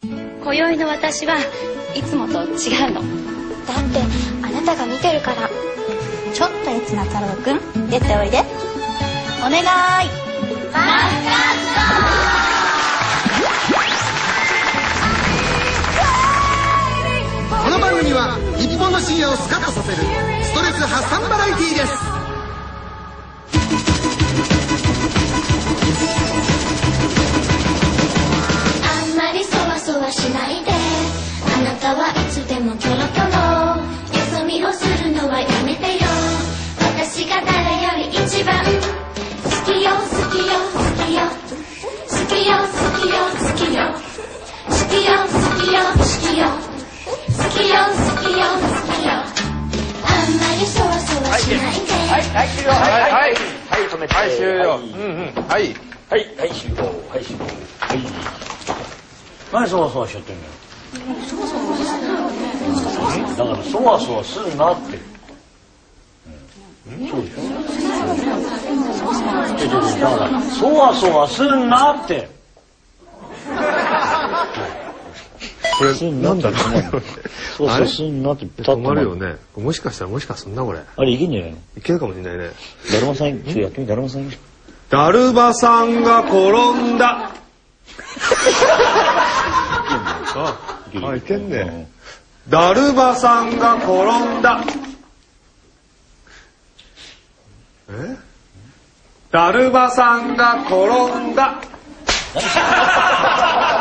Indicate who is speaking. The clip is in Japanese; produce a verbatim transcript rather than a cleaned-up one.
Speaker 1: 今宵の私はいつもと違うの。
Speaker 2: だってあなたが見てるから。ちょっとエツな太郎くん、出ておいで。お願い。マスカッ
Speaker 3: ト。この番組は日本の深夜をスカッとさせるストレス発散バラエティーです。
Speaker 4: あんまりそわそわしないで、あなたはいつでもキョロキョロ、よそ見をするのはやめてよ。私が誰より一番好きよ好きよ好きよ好きよ好きよ好きよ好きよ好きよ好きよ好きよ好きよ好きよ。あんまりそわそわしないで。
Speaker 5: はいはい終了。はいはいはい止めて。はい終了。うんうんはいはいはい終了。はい終了。はい。何そわそわしちゃってんのよ。だからそわそわするなって。そうでしょ。だからそわそわするなって。
Speaker 6: これなんだろう。
Speaker 5: そうそうすんなって
Speaker 6: 止まるよね。もしかしたらもしかすんなこれ。
Speaker 5: あれいけんじゃないの？
Speaker 6: いけるかもしれないね。
Speaker 5: だるまさんちょっとやってみ。だるまさん。
Speaker 6: だるまさんが転んだ。あ、いけんね。だるまさんが転んだ。え？だるまさんが転んだ。